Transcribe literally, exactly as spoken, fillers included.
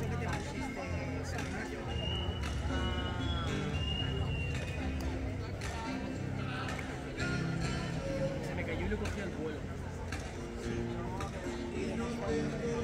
sé que te pusiste ese mayo. Se me cayó y lo cogí al vuelo. Y no,